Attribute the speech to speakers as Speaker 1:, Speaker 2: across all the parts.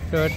Speaker 1: Good.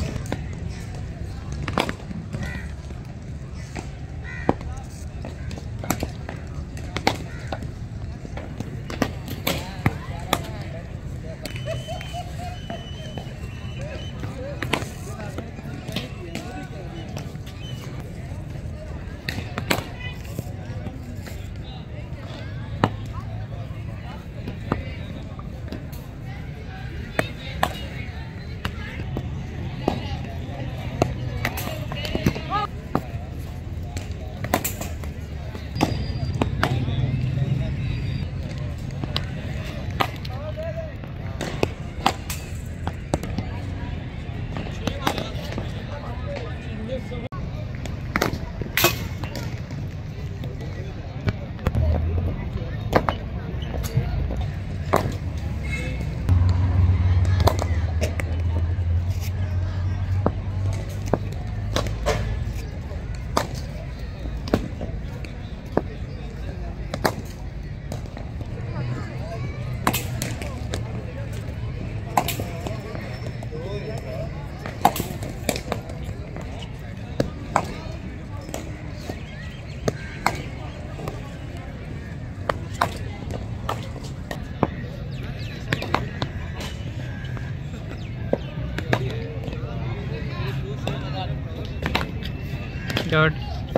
Speaker 1: Good.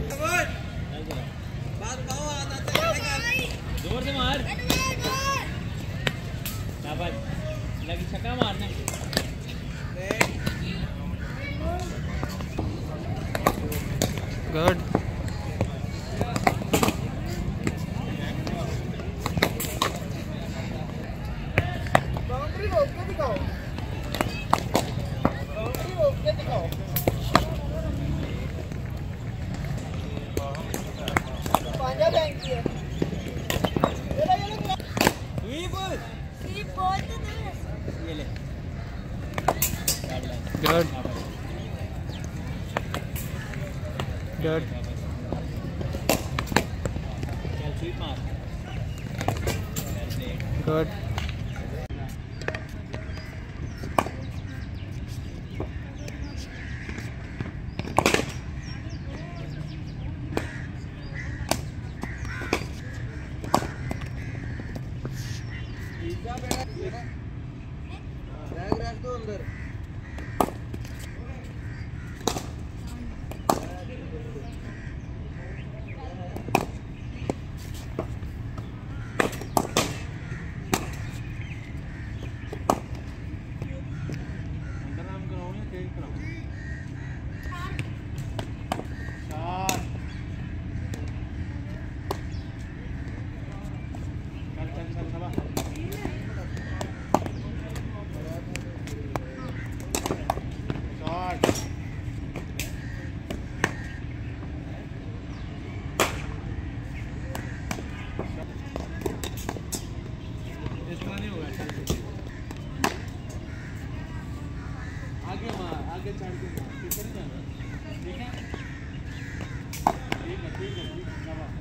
Speaker 2: जोर से मार। शाबाश। लगी छक्का मारना।
Speaker 1: Good.
Speaker 3: बाउंड्री रोक के दिखाओ। बाउंड्री रोक के दिखाओ। पांजा बैंक है।
Speaker 2: स्वीप बॉल तो दे। ये ले।
Speaker 1: Good. Good.
Speaker 2: चल स्वीप मार।
Speaker 1: Good.
Speaker 3: बैग रख दो अंदर। आगे चढ़ के पीछे नहीं जाना, ठीक है? ठीक है, शाबाश।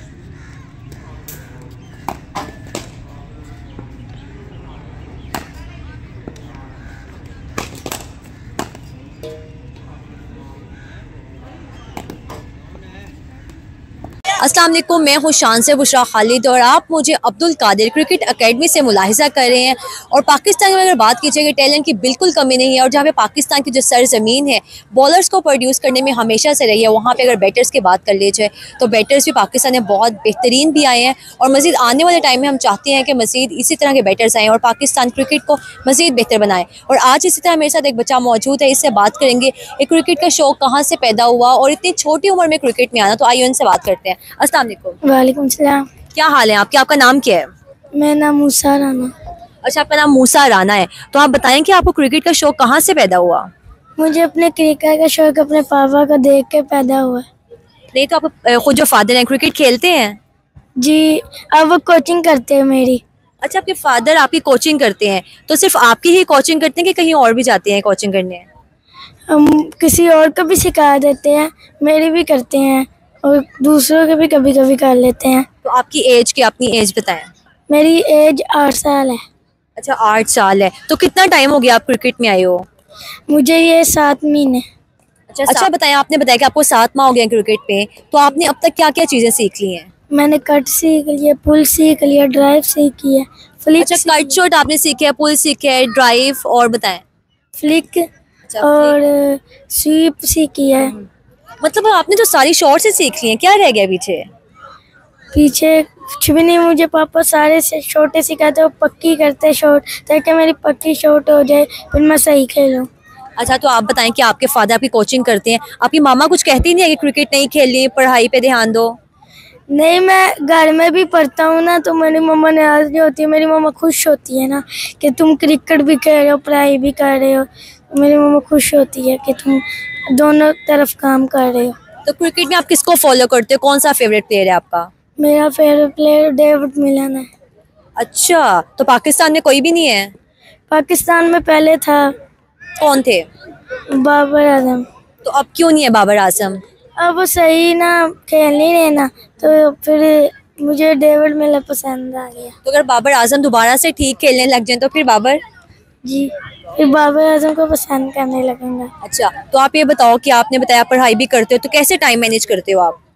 Speaker 4: अस्सलाम वालेकुम, मैं हूँ शान से बुशरा खालिद और आप मुझे अब्दुल कादिर क्रिकेट एकेडमी से मुलाहिजा कर रहे हैं। और पाकिस्तान में अगर बात कीजिए कि टैलेंट की बिल्कुल कमी नहीं है और जहाँ पे पाकिस्तान की जो सरजमीन है बॉलर्स को प्रोड्यूस करने में हमेशा से रही है, वहाँ पे अगर बैटर्स की बात कर ली जाए तो बैटर्स भी पाकिस्तान में बहुत बेहतरीन भी आए हैं और मज़ीद आने वाले टाइम में हम चाहते हैं कि मज़ीद इसी तरह के बैटर्स आएँ और पाकिस्तान क्रिकेट को मज़ीद बेहतर बनाएँ। और आज इसी तरह मेरे साथ एक बच्चा मौजूद है, इससे बात करेंगे कि क्रिकेट का शौक़ कहाँ से पैदा हुआ और इतनी छोटी उम्र में क्रिकेट में आना। तो आइए उनसे बात करते हैं। अस्सलाम वालेकुम।
Speaker 5: वालेकुम सलाम।
Speaker 4: क्या हाल है आपके? आपका नाम क्या है?
Speaker 5: मेरा नाम मूसा राना।
Speaker 4: अच्छा, आपका नाम मूसा राना है। तो आप बताएं कि आपको क्रिकेट का शौक कहाँ से पैदा हुआ?
Speaker 5: मुझे अपने क्रिकेट का शौक अपने पापा को देख के पैदा हुआ।
Speaker 4: नहीं तो आप खुद जो फादर हैं क्रिकेट खेलते हैं?
Speaker 5: जी, अब वो कोचिंग करते हैं मेरी।
Speaker 4: अच्छा, आपके फादर आपकी कोचिंग करते हैं, तो सिर्फ आपकी ही कोचिंग करते हैं कि कहीं और भी जाते हैं कोचिंग करने?
Speaker 5: हम किसी और को भी सिखा देते हैं, मेरी भी करते हैं और दूसरों के भी कभी कभी कर लेते हैं।
Speaker 4: तो आपकी एज की अपनी एज बताएं।
Speaker 5: मेरी एज 8 साल है।
Speaker 4: अच्छा, 8 साल है। तो कितना टाइम हो गया आप क्रिकेट में आए हो?
Speaker 5: मुझे ये 7 महीने।
Speaker 4: अच्छा बताएं, आपने बताया कि आपको 7 माह हो गए क्रिकेट पे, तो आपने अब तक क्या क्या चीज़ें सीख ली हैं?
Speaker 5: मैंने कट सीख लिया, पुल सीख लिया, ड्राइव सीखी है, फ्लिक
Speaker 4: अच्छा, कट शॉट आपने सीखे है, पुल सीखे है, ड्राइव, और बताएं।
Speaker 5: फ्लिक
Speaker 4: अच्छा,
Speaker 5: और स्वीप सीखी है।
Speaker 4: मतलब आपने तो सारी शॉट से सीख ली हैं, क्या रह गया पीछे?
Speaker 5: पीछे कुछ भी नहीं, मुझे पापा सारे से छोटे सिखाते हो, पक्की करते शॉट, ताकि मेरी पक्की शॉट हो जाए, फिर मैं सही खेलूं।
Speaker 4: अच्छा, तो आप बताएं कि आपके फादर आपकी कोचिंग करते हैं, आपकी मामा कुछ कहती नहीं है कि क्रिकेट नहीं खेलनी, पढ़ाई पे ध्यान दो?
Speaker 5: नहीं, मैं घर में भी पढ़ता हूँ ना, तो मेरी मम्मा नाराज नहीं होती है, मेरी मम्मा खुश होती है ना कि तुम क्रिकेट भी खेल रहे हो, पढ़ाई भी कर रहे हो। तो मेरी मम्मा खुश होती है कि तुम दोनों तरफ काम कर रहे हो।
Speaker 4: तो क्रिकेट में आप किसको फॉलो करते हो, कौन सा फेवरेट प्लेयर है आपका?
Speaker 5: मेरा फेवरेट प्लेयर डेविड मिलन है।
Speaker 4: अच्छा, तो पाकिस्तान में कोई भी नहीं है?
Speaker 5: पाकिस्तान में पहले था
Speaker 4: कौन थे?
Speaker 5: बाबर आजम।
Speaker 4: तो अब क्यों नहीं है बाबर आजम?
Speaker 5: अब वो सही ना खेल नहीं रहे ना, तो फिर मुझे डेविड मिलर पसंद आ गया।
Speaker 4: तो अगर बाबर आजम दोबारा से ठीक खेलने लग जाए तो फिर बाबर?
Speaker 5: जी, फिर बाबर आजम को पसंद करने लगेंगे।
Speaker 4: अच्छा, तो आप ये बताओ कि आपने बताया पढ़ाई भी करते हो, तो कैसे टाइम मैनेज करते हो आप?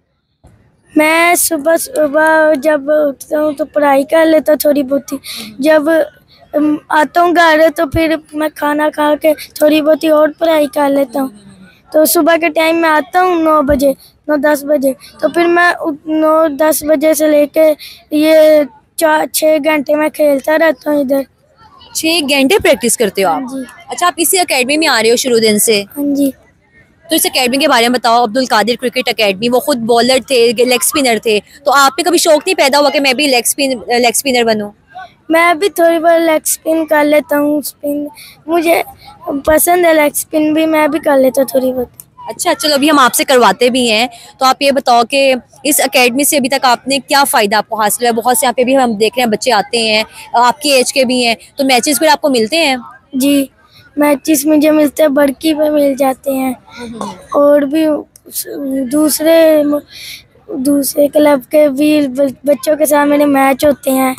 Speaker 5: मैं सुबह सुबह जब उठता हूँ तो पढ़ाई कर लेता हूँ थोड़ी बहुत ही। जब आता हूँ घर तो फिर मैं खाना खा के थोड़ी बहुत ही और पढ़ाई कर लेता हूँ। तो सुबह के टाइम में आता हूँ 9 बजे, 9-10 बजे, तो फिर मैं 9-10 बजे से लेके ये 4-6 घंटे मैं खेलता रहता हूँ इधर।
Speaker 4: 6 घंटे प्रैक्टिस करते हो
Speaker 5: हाँ
Speaker 4: आप?
Speaker 5: जी।
Speaker 4: अच्छा, आप इसी एकेडमी में आ रहे हो शुरू दिन से?
Speaker 5: हाँ जी।
Speaker 4: तो इस एकेडमी के बारे में बताओ। अब्दुल कादिर क्रिकेट एकेडमी, वो खुद बॉलर थे, लेग स्पिनर थे, तो आप में कभी शौक नहीं पैदा हुआ कि मैं भी लेग स्पिनर बनूं?
Speaker 5: मैं भी थोड़ी बार लेग स्पिन कर लेता हूँ, स्पिन मुझे पसंद है, लेग स्पिन भी मैं भी कर लेता हूँ थोड़ी बहुत।
Speaker 4: अच्छा, चलो अभी हम आपसे करवाते भी हैं, तो आप ये बताओ कि इस एकेडमी से अभी तक आपने क्या फ़ायदा आपको हासिल हुआ? बहुत से यहाँ पे भी हम देख रहे हैं बच्चे आते हैं, आपकी एज के भी हैं, तो मैचेस फिर आपको मिलते हैं?
Speaker 5: जी, मैचेस मुझे मिलते हैं, बड़की पे मिल जाते हैं, और भी दूसरे दूसरे क्लब के भी बच्चों के साथ मेरे मैच होते हैं।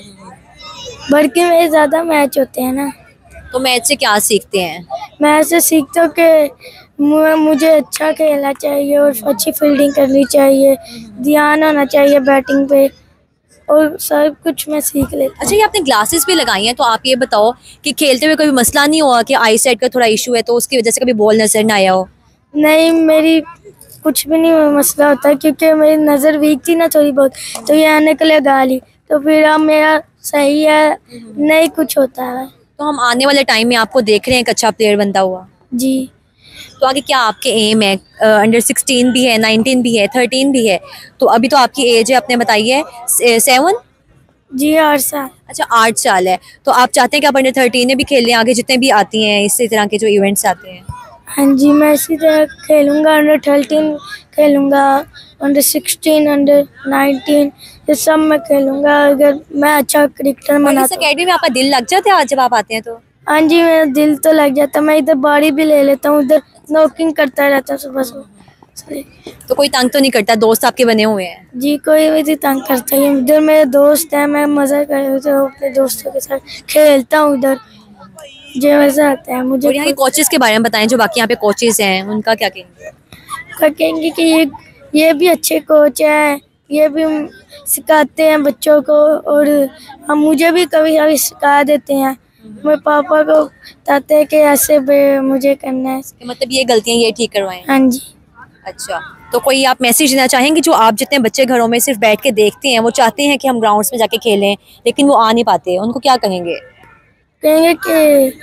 Speaker 5: बड़की में ज़्यादा मैच होते हैं ना।
Speaker 4: तो मैच से क्या सीखते हैं?
Speaker 5: मैं ऐसे सीखता हूँ कि मुझे अच्छा खेलना चाहिए और अच्छी फील्डिंग करनी चाहिए, ध्यान होना चाहिए बैटिंग पे, और सब कुछ मैं सीख लेता
Speaker 4: अच्छा, ये आपने ग्लासेस भी लगाई हैं, तो आप ये बताओ कि खेलते हुए कोई मसला नहीं हुआ कि आई साइट का थोड़ा इशू है तो उसकी वजह से कभी बॉल नजर ना आया हो?
Speaker 5: नहीं, मेरी कुछ भी नहीं मसला होता, क्योंकि मेरी नज़र वीक थी ना थोड़ी बहुत, तो ये आने के लिए गा ली, तो फिर अब मेरा सही है, नहीं कुछ होता है।
Speaker 4: तो हम आने वाले टाइम में आपको देख रहे हैं एक अच्छा प्लेयर बनता हुआ।
Speaker 5: जी।
Speaker 4: तो आगे क्या आपके एम है? अंडर 16 भी है, 19 भी है, 13 भी है, तो अभी तो आपकी एज है, आपने बताई है 7?
Speaker 5: जी, 8 साल।
Speaker 4: अच्छा, 8 साल है, तो आप चाहते हैं कि आप अंडर 13 में भी खेल लें आगे जितने भी आती हैं इसी तरह के जो इवेंट्स आते हैं?
Speaker 5: हाँ जी, मैं इसी तरह खेलूँगा, अंडर 13 खेलूँगा, अंडर 16, अंडर 19, ये सब मैं खेलूँगा अगर मैं अच्छा क्रिकेटर
Speaker 4: और
Speaker 5: बना
Speaker 4: इस
Speaker 5: तो।
Speaker 4: अकेडमी में आपका दिल लग जाता है आज जब आप आते हैं तो?
Speaker 5: हाँ जी, मेरा दिल तो लग जाता, मैं इधर बारी भी ले लेता हूँ, उधर नॉकिंग करता रहता हूँ सुबह सुबह।
Speaker 4: तो कोई तंग तो नहीं करता? दोस्त आपके बने हुए हैं?
Speaker 5: जी, कोई भी तंग करता है, इधर मेरे दोस्त हैं, मैं मज़ा करता हूँ अपने दोस्तों के साथ, खेलता हूँ इधर, जो मज़ा आता है मुझे।
Speaker 4: और यहाँ के कोचेस के बारे में बताएं, जो बाकी यहाँ पे कोचेस हैं उनका क्या कहेंगे?
Speaker 5: कहेंगे कि ये भी अच्छे कोच हैं, ये भी सिखाते हैं बच्चों को, और हम मुझे भी कभी कभी सिखा देते हैं। मेरे पापा को बताते हैं कि ऐसे मुझे करना है।
Speaker 4: मतलब ये गलतियाँ ये ठीक करवाएं?
Speaker 5: हाँ जी।
Speaker 4: अच्छा, तो कोई आप मैसेज देना चाहेंगे जो आप जितने बच्चे घरों में सिर्फ बैठ के देखते हैं, वो चाहते हैं कि हम ग्राउंड्स में जाके खेलें लेकिन वो आ नहीं पाते, उनको क्या कहेंगे?
Speaker 5: कहेंगे कि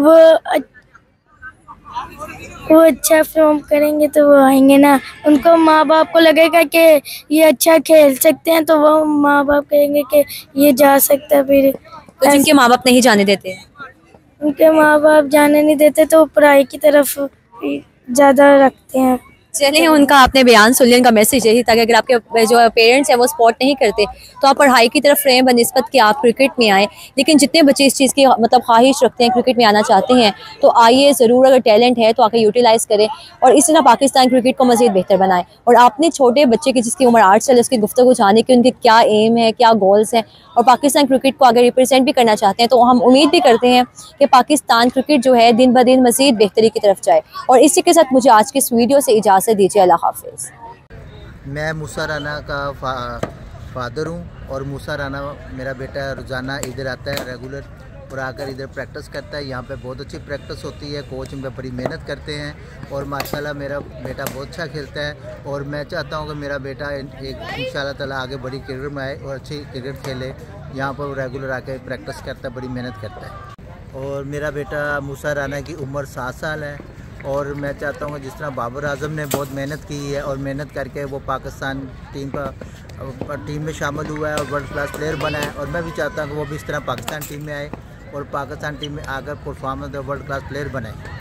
Speaker 5: वो अच्छा परफॉर्म करेंगे तो वो आएंगे ना, उनको माँ बाप को लगेगा कि ये अच्छा खेल सकते हैं, तो वो माँ बाप कहेंगे कि ये जा सकता है। फिर
Speaker 4: तो जिनके माँ बाप नहीं जाने देते?
Speaker 5: उनके माँ बाप जाने नहीं देते तो पढ़ाई की तरफ ज़्यादा रखते हैं।
Speaker 4: चलिए, उनका आपने बयान सुन लिया, उनका मैसेज यही था कि अगर आपके जो पेरेंट्स हैं वो सपोर्ट नहीं करते तो आप पढ़ाई की तरफ रहें बनिस्बत कि आप क्रिकेट में आएँ। लेकिन जितने बच्चे इस चीज़ की मतलब ख्वाहिश रखते हैं, क्रिकेट में आना चाहते हैं, तो आइए ज़रूर, अगर टैलेंट है तो आके यूटिलाइज़ करें और इस तरह पाकिस्तान क्रिकेट को मज़ीद बेहतर बनाएं। और आपने छोटे बच्चे की जिसकी उम्र 8 साल, उसकी गुफ्तगू जाने कि उनके क्या एम है, क्या गोल्स हैं और पाकिस्तान क्रिकेट को अगर रिप्रेजेंट भी करना चाहते हैं, तो हम उम्मीद भी करते हैं कि पाकिस्तान क्रिकेट जो है दिन ब दिन मज़ीद बेहतरी की तरफ जाए। और इसी के साथ मुझे आज की इस वीडियो से इजाज़त दीजिए। अल्लाह हाफिज़।
Speaker 6: मैं मूसा राना का फादर हूँ और मूसा राना मेरा बेटा रोज़ाना इधर आता है रेगुलर और आकर इधर प्रैक्टिस करता है। यहाँ पे बहुत अच्छी प्रैक्टिस होती है, कोच इन पर बड़ी मेहनत करते हैं और माशाल्लाह मेरा बेटा बहुत अच्छा खेलता है। और मैं चाहता हूँ कि मेरा बेटा एक इंशाल्लाह ताला आगे बड़ी क्रिकेट में आए और अच्छी क्रिकेट खेले। यहाँ पर रेगुलर आकर प्रैक्टिस करता है, बड़ी मेहनत करता है। और मेरा बेटा मूसा राना की उम्र 7 साल है और मैं चाहता हूँ जिस तरह बाबर आजम ने बहुत मेहनत की है और मेहनत करके वो पाकिस्तान टीम में शामिल हुआ है और वर्ल्ड क्लास प्लेयर बना है, और मैं भी चाहता हूँ कि वो भी इस तरह पाकिस्तान टीम में आए और पाकिस्तान टीम में आकर परफॉर्मेंस वर्ल्ड क्लास प्लेयर बनाए।